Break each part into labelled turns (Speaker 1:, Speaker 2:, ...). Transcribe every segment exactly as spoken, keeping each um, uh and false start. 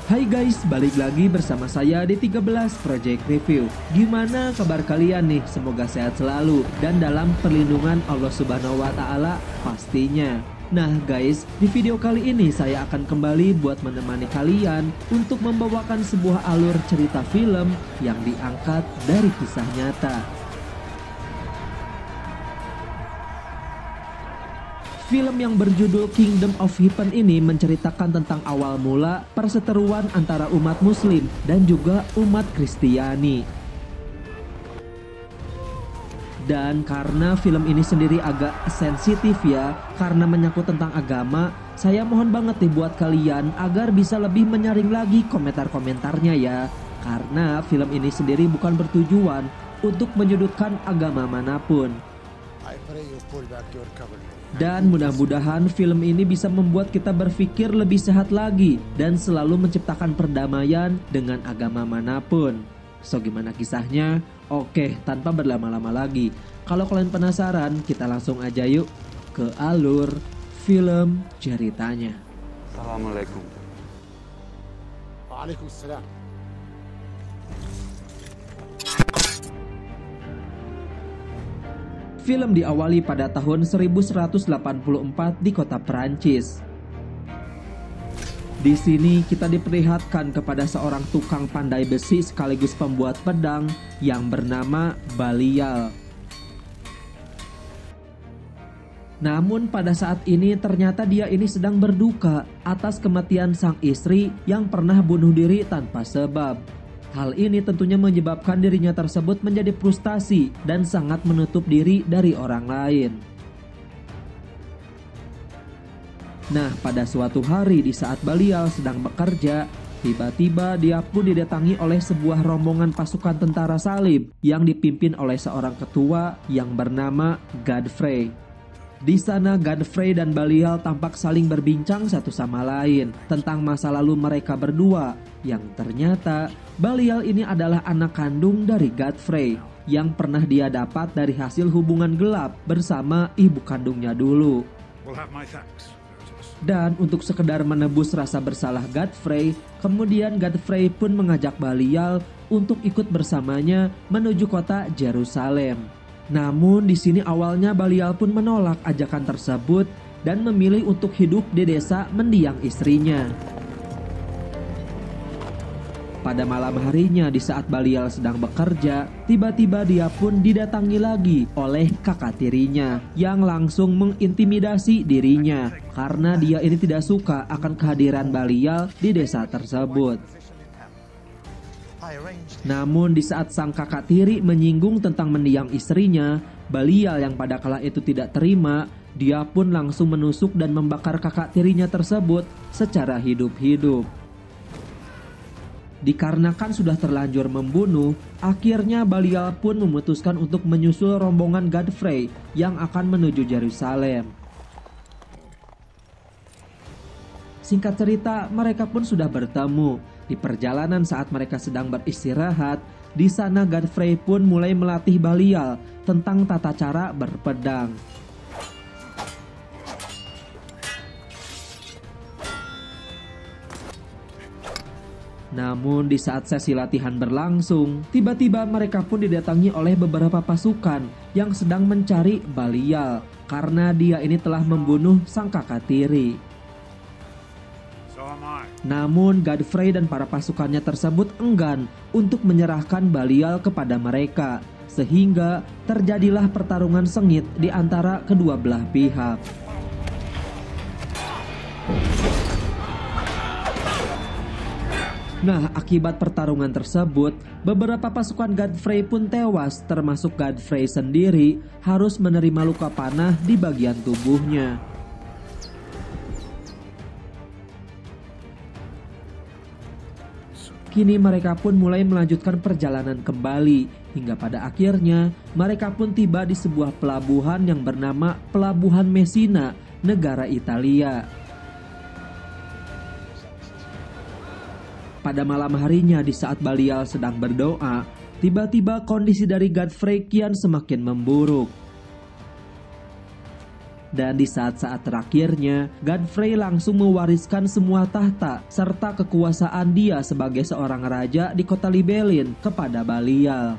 Speaker 1: Hai guys, balik lagi bersama saya di tiga belas Project Review. Gimana kabar kalian nih? Semoga sehat selalu dan dalam perlindungan Allah Subhanahu wa Ta'ala pastinya. Nah guys, di video kali ini saya akan kembali buat menemani kalian untuk membawakan sebuah alur cerita film yang diangkat dari kisah nyata. Film yang berjudul Kingdom of Heaven ini menceritakan tentang awal mula perseteruan antara umat Muslim dan juga umat Kristiani. Dan karena film ini sendiri agak sensitif ya, karena menyangkut tentang agama, saya mohon banget nih buat kalian agar bisa lebih menyaring lagi komentar-komentarnya ya. Karena film ini sendiri bukan bertujuan untuk menyudutkan agama manapun. Dan mudah-mudahan film ini bisa membuat kita berpikir lebih sehat lagi dan selalu menciptakan perdamaian dengan agama manapun. So gimana kisahnya? Oke, tanpa berlama-lama lagi, kalau kalian penasaran, kita langsung aja yuk ke alur film ceritanya.
Speaker 2: Assalamualaikum.
Speaker 3: Waalaikumsalam.
Speaker 1: Film diawali pada tahun seribu seratus delapan puluh empat di kota Perancis. Di sini kita diperlihatkan kepada seorang tukang pandai besi sekaligus pembuat pedang yang bernama Balial. Namun pada saat ini ternyata dia ini sedang berduka atas kematian sang istri yang pernah bunuh diri tanpa sebab. Hal ini tentunya menyebabkan dirinya tersebut menjadi frustasi dan sangat menutup diri dari orang lain. Nah, pada suatu hari di saat Balial sedang bekerja, tiba-tiba dia pun didatangi oleh sebuah rombongan pasukan tentara salib yang dipimpin oleh seorang ketua yang bernama Godfrey. Di sana Godfrey dan Balial tampak saling berbincang satu sama lain tentang masa lalu mereka berdua, yang ternyata Balial ini adalah anak kandung dari Godfrey yang pernah dia dapat dari hasil hubungan gelap bersama ibu kandungnya dulu. Dan untuk sekedar menebus rasa bersalah Godfrey, kemudian Godfrey pun mengajak Balial untuk ikut bersamanya menuju kota Yerusalem. Namun di sini awalnya Balial pun menolak ajakan tersebut dan memilih untuk hidup di desa mendiang istrinya. Pada malam harinya di saat Balial sedang bekerja, tiba-tiba dia pun didatangi lagi oleh kakak tirinya yang langsung mengintimidasi dirinya karena dia ini tidak suka akan kehadiran Balial di desa tersebut. Namun di saat sang kakak tiri menyinggung tentang mendiang istrinya, Balial yang pada kala itu tidak terima, dia pun langsung menusuk dan membakar kakak tirinya tersebut secara hidup-hidup. Dikarenakan sudah terlanjur membunuh, akhirnya Balial pun memutuskan untuk menyusul rombongan Godfrey yang akan menuju Yerusalem. Singkat cerita, mereka pun sudah bertemu. Di perjalanan saat mereka sedang beristirahat, di sana Godfrey pun mulai melatih Balial tentang tata cara berpedang. Namun di saat sesi latihan berlangsung, tiba-tiba mereka pun didatangi oleh beberapa pasukan yang sedang mencari Balial karena dia ini telah membunuh sang kakak tiri. Namun Godfrey dan para pasukannya tersebut enggan untuk menyerahkan Balial kepada mereka, sehingga terjadilah pertarungan sengit di antara kedua belah pihak. Nah, akibat pertarungan tersebut, beberapa pasukan Godfrey pun tewas, termasuk Godfrey sendiri harus menerima luka panah di bagian tubuhnya. Kini mereka pun mulai melanjutkan perjalanan kembali, hingga pada akhirnya mereka pun tiba di sebuah pelabuhan yang bernama Pelabuhan Messina, negara Italia. Pada malam harinya di saat Balial sedang berdoa, tiba-tiba kondisi dari Godfrey kian semakin memburuk. Dan di saat-saat terakhirnya, Godfrey langsung mewariskan semua tahta serta kekuasaan dia sebagai seorang raja di kota Libelin kepada Balial.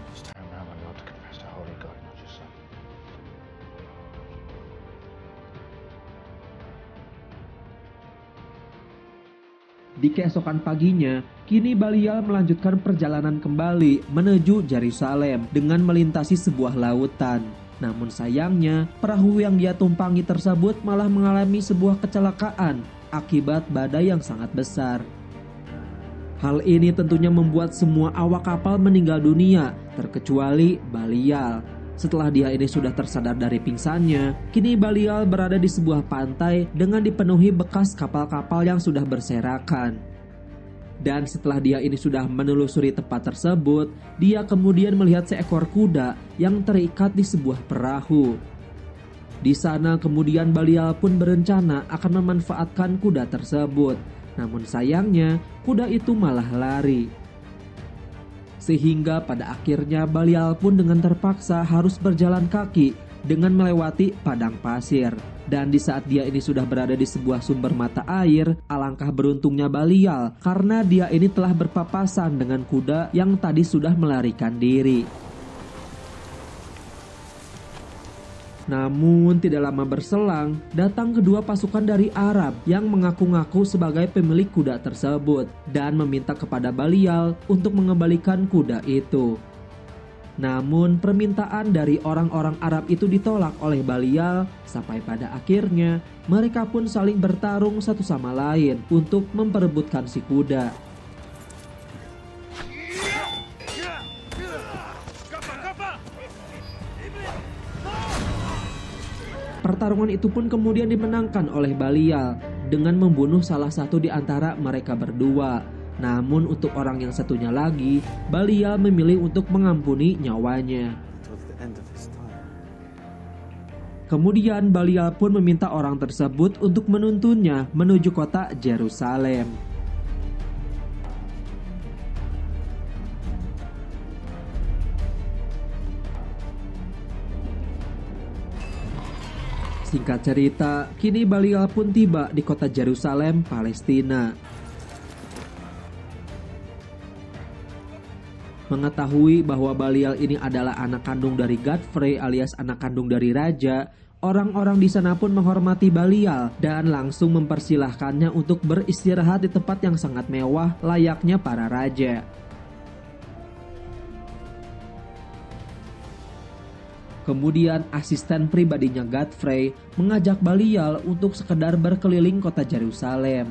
Speaker 1: Di keesokan paginya, kini Balial melanjutkan perjalanan kembali menuju Yerusalem dengan melintasi sebuah lautan. Namun sayangnya, perahu yang dia tumpangi tersebut malah mengalami sebuah kecelakaan akibat badai yang sangat besar. Hal ini tentunya membuat semua awak kapal meninggal dunia, terkecuali Balial. Setelah dia ini sudah tersadar dari pingsannya, kini Balial berada di sebuah pantai dengan dipenuhi bekas kapal-kapal yang sudah berserakan. Dan setelah dia ini sudah menelusuri tempat tersebut, dia kemudian melihat seekor kuda yang terikat di sebuah perahu. Di sana kemudian Balial pun berencana akan memanfaatkan kuda tersebut. Namun sayangnya kuda itu malah lari. Sehingga pada akhirnya Balial pun dengan terpaksa harus berjalan kaki dengan melewati padang pasir. Dan di saat dia ini sudah berada di sebuah sumber mata air, alangkah beruntungnya Balial karena dia ini telah berpapasan dengan kuda yang tadi sudah melarikan diri. Namun tidak lama berselang, datang kedua pasukan dari Arab yang mengaku-ngaku sebagai pemilik kuda tersebut dan meminta kepada Balial untuk mengembalikan kuda itu. Namun permintaan dari orang-orang Arab itu ditolak oleh Balial sampai pada akhirnya mereka pun saling bertarung satu sama lain untuk memperebutkan si kuda. Pertarungan itu pun kemudian dimenangkan oleh Balial dengan membunuh salah satu di antara mereka berdua. Namun untuk orang yang satunya lagi, Balial memilih untuk mengampuni nyawanya. Kemudian Balial pun meminta orang tersebut untuk menuntunnya menuju kota Yerusalem. Singkat cerita, kini Balial pun tiba di kota Yerusalem, Palestina. Mengetahui bahwa Balial ini adalah anak kandung dari Godfrey alias anak kandung dari raja, orang-orang di sana pun menghormati Balial dan langsung mempersilahkannya untuk beristirahat di tempat yang sangat mewah layaknya para raja. Kemudian asisten pribadinya Godfrey mengajak Balial untuk sekedar berkeliling kota Yerusalem.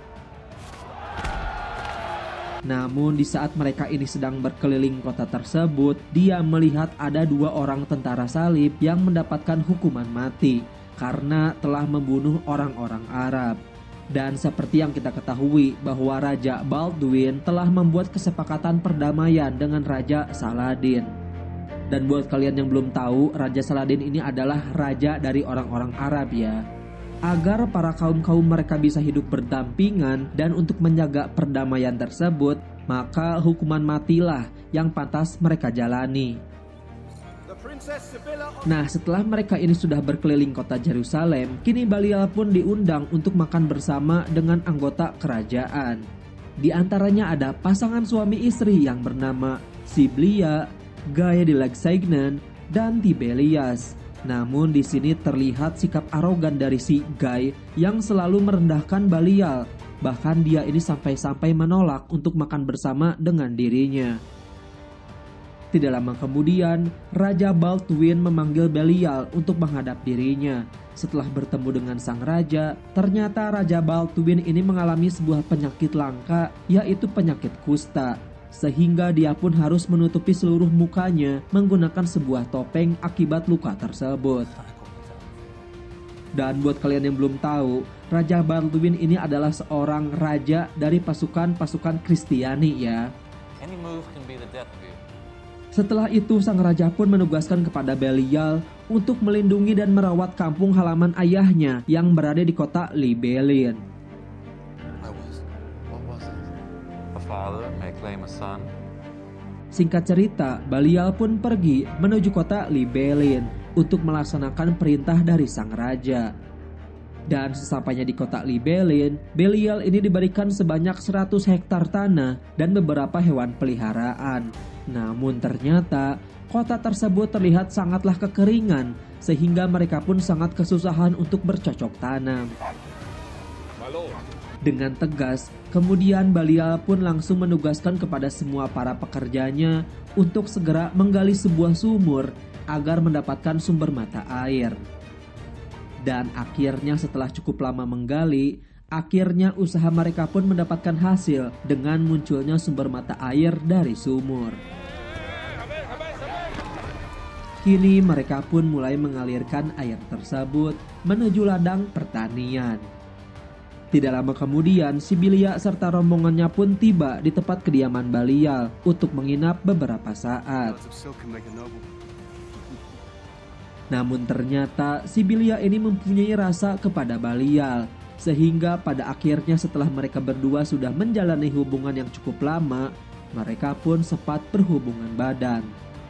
Speaker 1: Namun di saat mereka ini sedang berkeliling kota tersebut, dia melihat ada dua orang tentara salib yang mendapatkan hukuman mati karena telah membunuh orang-orang Arab. Dan seperti yang kita ketahui bahwa Raja Baldwin telah membuat kesepakatan perdamaian dengan Raja Saladin. Dan buat kalian yang belum tahu, Raja Saladin ini adalah raja dari orang-orang Arab ya. Agar para kaum-kaum mereka bisa hidup berdampingan dan untuk menjaga perdamaian tersebut, maka hukuman matilah yang pantas mereka jalani. Nah, setelah mereka ini sudah berkeliling kota Yerusalem, kini Balial pun diundang untuk makan bersama dengan anggota kerajaan. Di antaranya ada pasangan suami istri yang bernama Siblia, Guy de Lusignan, dan Tiberias. Namun di sini terlihat sikap arogan dari si Guy yang selalu merendahkan Balial. Bahkan dia ini sampai-sampai menolak untuk makan bersama dengan dirinya. Tidak lama kemudian, Raja Baldwin memanggil Balial untuk menghadap dirinya. Setelah bertemu dengan sang raja, ternyata Raja Baldwin ini mengalami sebuah penyakit langka, yaitu penyakit kusta. Sehingga dia pun harus menutupi seluruh mukanya menggunakan sebuah topeng akibat luka tersebut. Dan buat kalian yang belum tahu, Raja Baldwin ini adalah seorang raja dari pasukan-pasukan Kristiani ya. Setelah itu sang raja pun menugaskan kepada Balial untuk melindungi dan merawat kampung halaman ayahnya yang berada di kota Libelin. Singkat cerita, Balial pun pergi menuju kota Libelin untuk melaksanakan perintah dari sang raja. Dan sesampainya di kota Libelin, Belial ini diberikan sebanyak seratus hektar tanah dan beberapa hewan peliharaan. Namun ternyata kota tersebut terlihat sangatlah kekeringan, sehingga mereka pun sangat kesusahan untuk bercocok tanam. Dengan tegas, kemudian Belial pun langsung menugaskan kepada semua para pekerjanya untuk segera menggali sebuah sumur agar mendapatkan sumber mata air. Dan akhirnya setelah cukup lama menggali, akhirnya usaha mereka pun mendapatkan hasil dengan munculnya sumber mata air dari sumur. Kini mereka pun mulai mengalirkan air tersebut menuju ladang pertanian. Tidak lama kemudian, Sibilia serta rombongannya pun tiba di tempat kediaman Belial untuk menginap beberapa saat. Namun ternyata Sibilia ini mempunyai rasa kepada Belial, sehingga pada akhirnya setelah mereka berdua sudah menjalani hubungan yang cukup lama, mereka pun sempat berhubungan badan.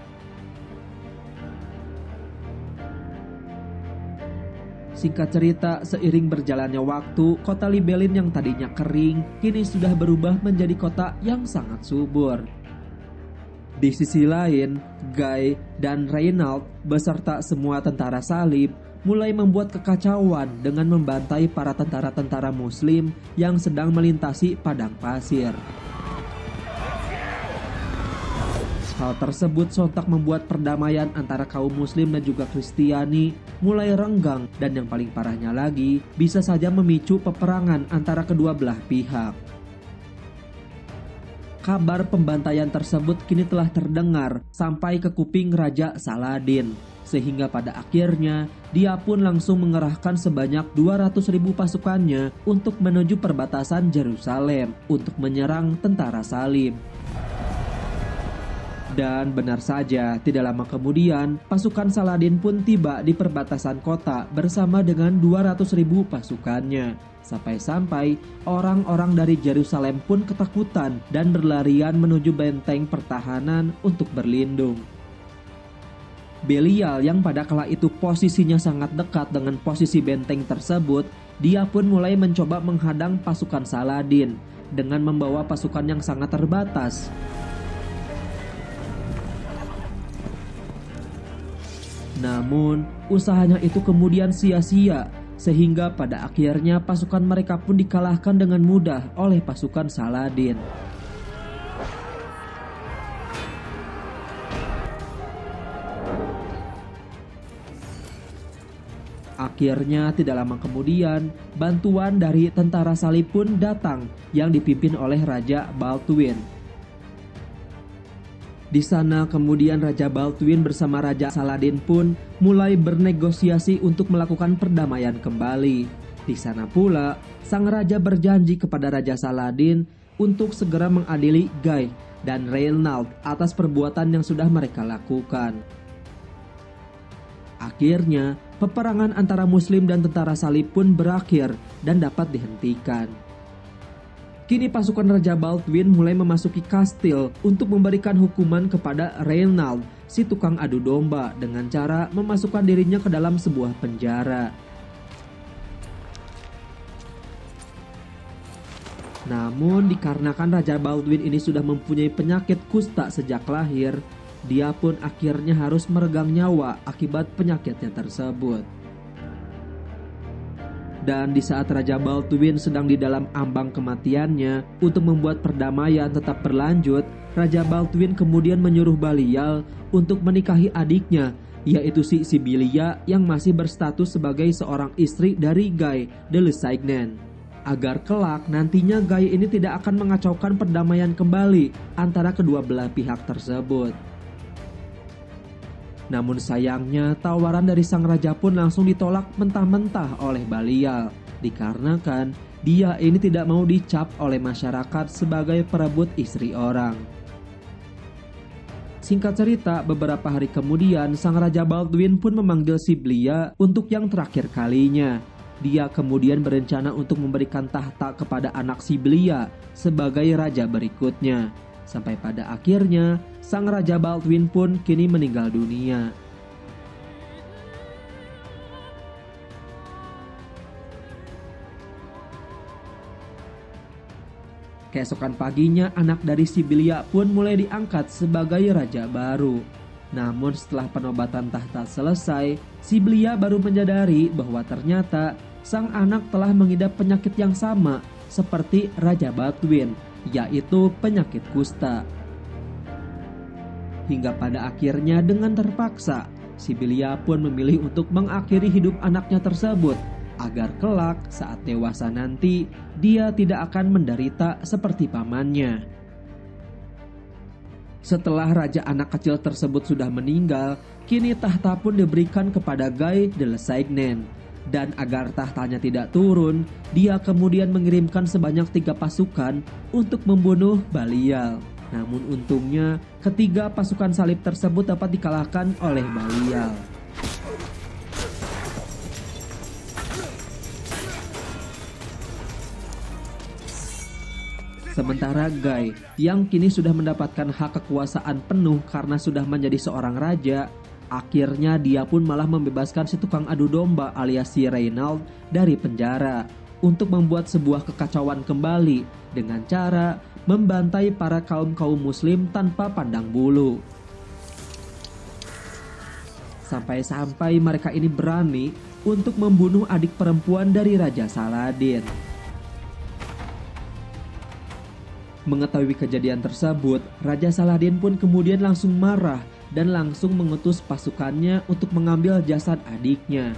Speaker 1: Singkat cerita, seiring berjalannya waktu, kota Libelin yang tadinya kering, kini sudah berubah menjadi kota yang sangat subur. Di sisi lain, Guy dan Reynald beserta semua tentara salib mulai membuat kekacauan dengan membantai para tentara-tentara muslim yang sedang melintasi padang pasir. Hal tersebut sontak membuat perdamaian antara kaum muslim dan juga Kristiani mulai renggang, dan yang paling parahnya lagi bisa saja memicu peperangan antara kedua belah pihak. Kabar pembantaian tersebut kini telah terdengar sampai ke kuping Raja Saladin, sehingga pada akhirnya dia pun langsung mengerahkan sebanyak dua ratus ribu pasukannya untuk menuju perbatasan Yerusalem untuk menyerang tentara salib. Dan benar saja, tidak lama kemudian pasukan Saladin pun tiba di perbatasan kota bersama dengan dua ratus ribu pasukannya. Sampai-sampai orang-orang dari Yerusalem pun ketakutan dan berlarian menuju benteng pertahanan untuk berlindung. Belial yang pada kala itu posisinya sangat dekat dengan posisi benteng tersebut, dia pun mulai mencoba menghadang pasukan Saladin dengan membawa pasukan yang sangat terbatas. Namun, usahanya itu kemudian sia-sia, sehingga pada akhirnya pasukan mereka pun dikalahkan dengan mudah oleh pasukan Saladin. Akhirnya tidak lama kemudian, bantuan dari tentara salib pun datang yang dipimpin oleh Raja Baldwin. Di sana kemudian Raja Baldwin bersama Raja Saladin pun mulai bernegosiasi untuk melakukan perdamaian kembali. Di sana pula, sang raja berjanji kepada Raja Saladin untuk segera mengadili Guy dan Reynald atas perbuatan yang sudah mereka lakukan. Akhirnya, peperangan antara Muslim dan tentara salib pun berakhir dan dapat dihentikan. Kini pasukan Raja Baldwin mulai memasuki kastil untuk memberikan hukuman kepada Reynald, si tukang adu domba, dengan cara memasukkan dirinya ke dalam sebuah penjara. Namun dikarenakan Raja Baldwin ini sudah mempunyai penyakit kusta sejak lahir, dia pun akhirnya harus meregang nyawa akibat penyakitnya tersebut. Dan di saat Raja Baldwin sedang di dalam ambang kematiannya, untuk membuat perdamaian tetap berlanjut, Raja Baldwin kemudian menyuruh Belial untuk menikahi adiknya, yaitu si Sibilia yang masih berstatus sebagai seorang istri dari Guy de Lusignan, agar kelak nantinya Guy ini tidak akan mengacaukan perdamaian kembali antara kedua belah pihak tersebut. Namun sayangnya tawaran dari sang raja pun langsung ditolak mentah-mentah oleh Belial, dikarenakan dia ini tidak mau dicap oleh masyarakat sebagai perebut istri orang. Singkat cerita, beberapa hari kemudian sang Raja Baldwin pun memanggil Sibilia untuk yang terakhir kalinya. Dia kemudian berencana untuk memberikan tahta kepada anak Sibilia sebagai raja berikutnya. Sampai pada akhirnya, sang Raja Baldwin pun kini meninggal dunia. Keesokan paginya anak dari Sibilia pun mulai diangkat sebagai raja baru. Namun setelah penobatan tahta selesai, Sibilia baru menyadari bahwa ternyata sang anak telah mengidap penyakit yang sama seperti Raja Baldwin, yaitu penyakit kusta. Hingga pada akhirnya dengan terpaksa, Sibilia pun memilih untuk mengakhiri hidup anaknya tersebut, agar kelak saat dewasa nanti dia tidak akan menderita seperti pamannya. Setelah raja anak kecil tersebut sudah meninggal, kini tahta pun diberikan kepada Guy de Lusignan. Dan agar tahtanya tidak turun, dia kemudian mengirimkan sebanyak tiga pasukan untuk membunuh Balial. Namun untungnya ketiga pasukan salib tersebut dapat dikalahkan oleh Balial. Sementara Guy, yang kini sudah mendapatkan hak kekuasaan penuh karena sudah menjadi seorang raja, akhirnya dia pun malah membebaskan si tukang adu domba alias si Reynald dari penjara untuk membuat sebuah kekacauan kembali dengan cara membantai para kaum-kaum muslim tanpa pandang bulu. Sampai-sampai mereka ini berani untuk membunuh adik perempuan dari Raja Saladin. Mengetahui kejadian tersebut, Raja Saladin pun kemudian langsung marah dan langsung mengutus pasukannya untuk mengambil jasad adiknya.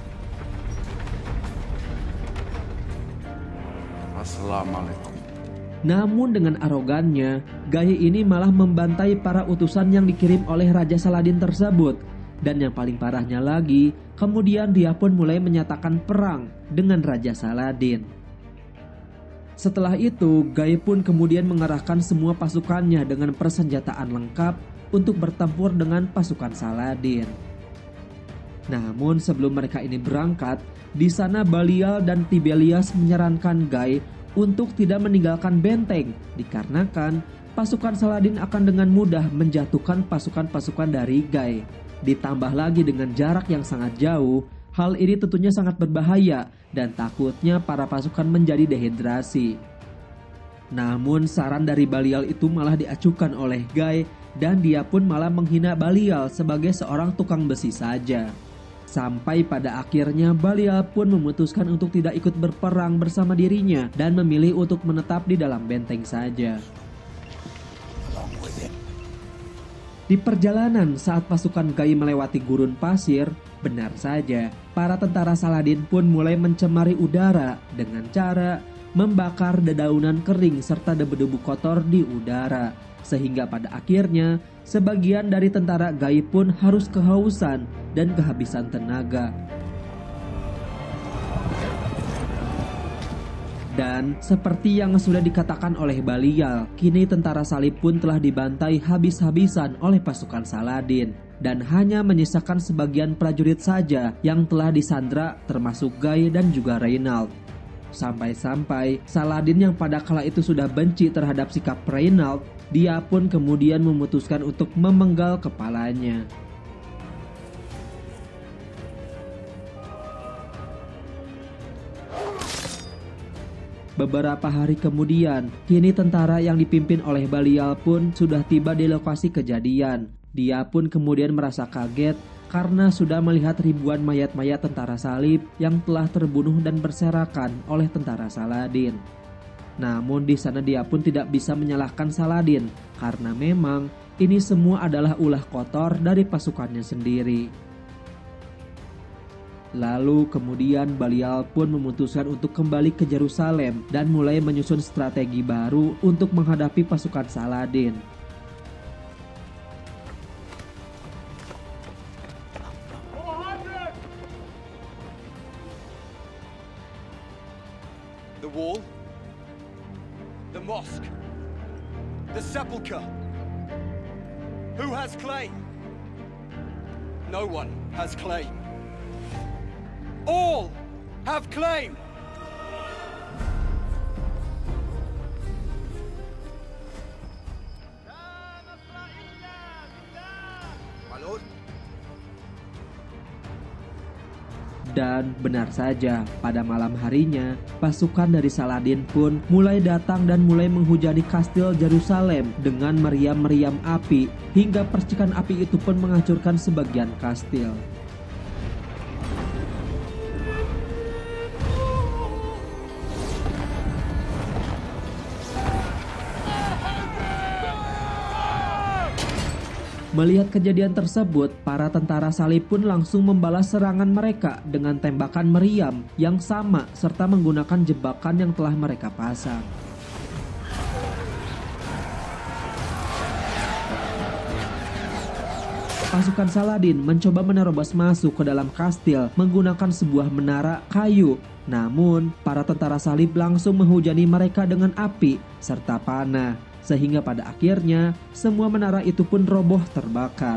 Speaker 2: Assalamualaikum.
Speaker 1: Namun dengan arogannya, Guy ini malah membantai para utusan yang dikirim oleh Raja Saladin tersebut. Dan yang paling parahnya lagi, kemudian dia pun mulai menyatakan perang dengan Raja Saladin. Setelah itu, Guy pun kemudian mengerahkan semua pasukannya dengan persenjataan lengkap untuk bertempur dengan pasukan Saladin. Namun sebelum mereka ini berangkat, di sana Balial dan Tiberius menyarankan Guy untuk tidak meninggalkan benteng, dikarenakan pasukan Saladin akan dengan mudah menjatuhkan pasukan-pasukan dari Guy. Ditambah lagi dengan jarak yang sangat jauh, hal ini tentunya sangat berbahaya dan takutnya para pasukan menjadi dehidrasi. Namun saran dari Balial itu malah diacuhkan oleh Guy dan dia pun malah menghina Balial sebagai seorang tukang besi saja. Sampai pada akhirnya Balial pun memutuskan untuk tidak ikut berperang bersama dirinya dan memilih untuk menetap di dalam benteng saja. Di perjalanan saat pasukan Guy melewati gurun pasir, benar saja, para tentara Saladin pun mulai mencemari udara dengan cara membakar dedaunan kering serta debu-debu kotor di udara. Sehingga pada akhirnya, sebagian dari tentara Guy pun harus kehausan dan kehabisan tenaga. Dan seperti yang sudah dikatakan oleh Balial, kini tentara salib pun telah dibantai habis-habisan oleh pasukan Saladin. Dan hanya menyisakan sebagian prajurit saja yang telah disandra termasuk Guy dan juga Reynald. Sampai-sampai Saladin yang pada kala itu sudah benci terhadap sikap Reynald, dia pun kemudian memutuskan untuk memenggal kepalanya. Beberapa hari kemudian, kini tentara yang dipimpin oleh Balial pun sudah tiba di lokasi kejadian. Dia pun kemudian merasa kaget karena sudah melihat ribuan mayat-mayat tentara salib yang telah terbunuh dan berserakan oleh tentara Saladin. Namun di sana dia pun tidak bisa menyalahkan Saladin karena memang ini semua adalah ulah kotor dari pasukannya sendiri. Lalu kemudian Balial pun memutuskan untuk kembali ke Yerusalem dan mulai menyusun strategi baru untuk menghadapi pasukan Saladin.
Speaker 2: The wall, the mosque, the sepulchre. Who has claim? No one has claim. All have claim.
Speaker 1: Dan benar saja, pada malam harinya, pasukan dari Saladin pun mulai datang dan mulai menghujani kastil Yerusalem dengan meriam-meriam api, hingga percikan api itu pun menghancurkan sebagian kastil. Melihat kejadian tersebut, para tentara salib pun langsung membalas serangan mereka dengan tembakan meriam yang sama serta menggunakan jebakan yang telah mereka pasang. Pasukan Saladin mencoba menerobos masuk ke dalam kastil menggunakan sebuah menara kayu. Namun, para tentara salib langsung menghujani mereka dengan api serta panah. Sehingga pada akhirnya semua menara itu pun roboh terbakar.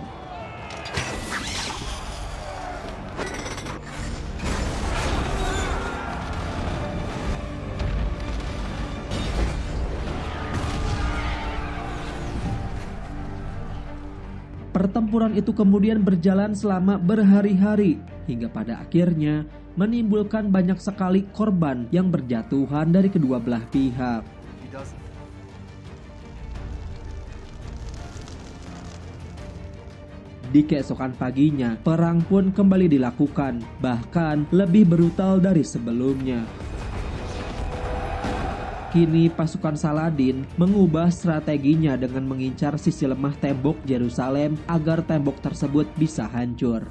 Speaker 1: Pertempuran itu kemudian berjalan selama berhari-hari hingga pada akhirnya menimbulkan banyak sekali korban yang berjatuhan dari kedua belah pihak. Di keesokan paginya, perang pun kembali dilakukan, bahkan lebih brutal dari sebelumnya. Kini pasukan Saladin mengubah strateginya dengan mengincar sisi lemah tembok Yerusalem agar tembok tersebut bisa hancur.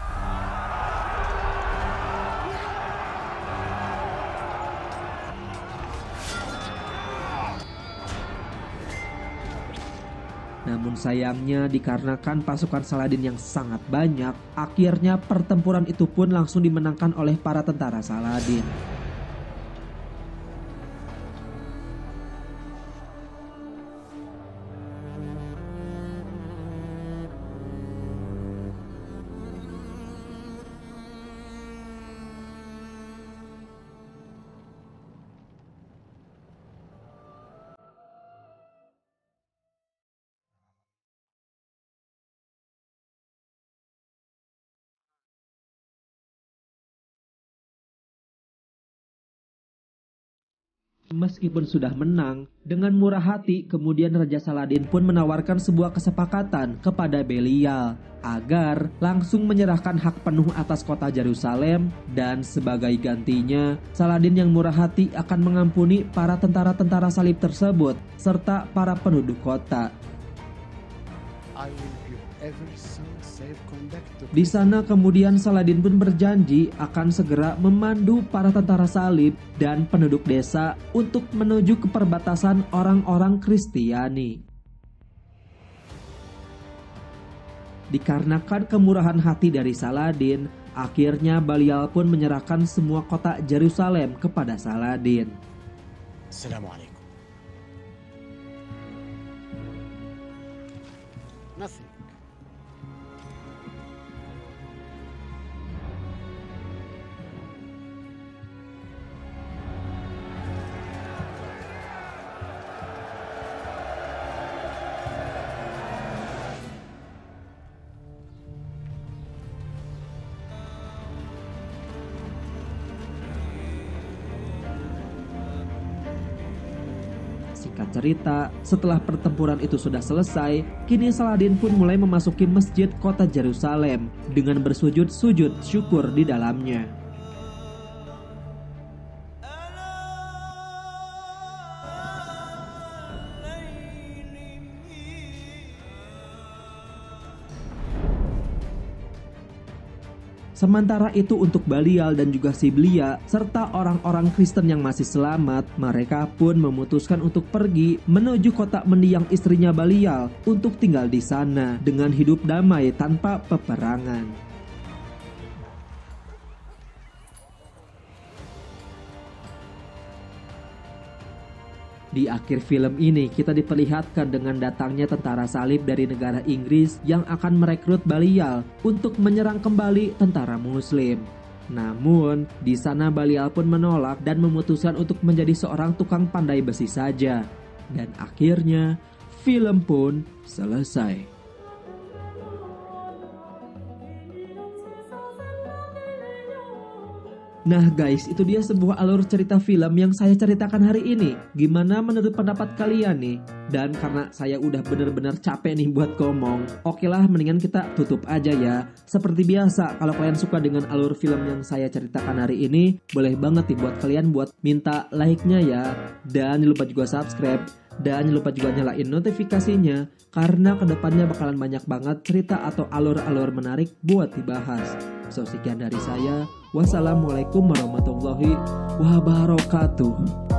Speaker 1: Namun sayangnya dikarenakan pasukan Saladin yang sangat banyak, akhirnya pertempuran itu pun langsung dimenangkan oleh para tentara Saladin. Meskipun sudah menang, dengan murah hati kemudian Raja Saladin pun menawarkan sebuah kesepakatan kepada Belial agar langsung menyerahkan hak penuh atas kota Yerusalem, dan sebagai gantinya Saladin yang murah hati akan mengampuni para tentara-tentara salib tersebut serta para penduduk kota. Di sana kemudian Saladin pun berjanji akan segera memandu para tentara salib dan penduduk desa untuk menuju ke perbatasan orang-orang Kristiani. Dikarenakan kemurahan hati dari Saladin, akhirnya Belial pun menyerahkan semua kota Yerusalem kepada Saladin.
Speaker 3: Assalamualaikum. Nothing.
Speaker 1: Singkat cerita, setelah pertempuran itu sudah selesai, kini Saladin pun mulai memasuki masjid kota Yerusalem dengan bersujud-sujud syukur di dalamnya. Sementara itu untuk Belial dan juga Siblia serta orang-orang Kristen yang masih selamat, mereka pun memutuskan untuk pergi menuju kota mendiang istrinya Belial untuk tinggal di sana dengan hidup damai tanpa peperangan. Di akhir film ini kita diperlihatkan dengan datangnya tentara salib dari negara Inggris yang akan merekrut Belial untuk menyerang kembali tentara Muslim. Namun di sana Belial pun menolak dan memutuskan untuk menjadi seorang tukang pandai besi saja. Dan akhirnya film pun selesai. Nah guys, itu dia sebuah alur cerita film yang saya ceritakan hari ini. Gimana menurut pendapat kalian nih? Dan karena saya udah bener-bener capek nih buat ngomong, oke lah mendingan kita tutup aja ya. Seperti biasa, kalau kalian suka dengan alur film yang saya ceritakan hari ini, boleh banget nih buat kalian buat minta like-nya ya. Dan jangan lupa juga subscribe. Dan jangan lupa juga nyalain notifikasinya, karena kedepannya bakalan banyak banget cerita atau alur-alur menarik buat dibahas. So, sekian dari saya. Wassalamualaikum warahmatullahi wabarakatuh.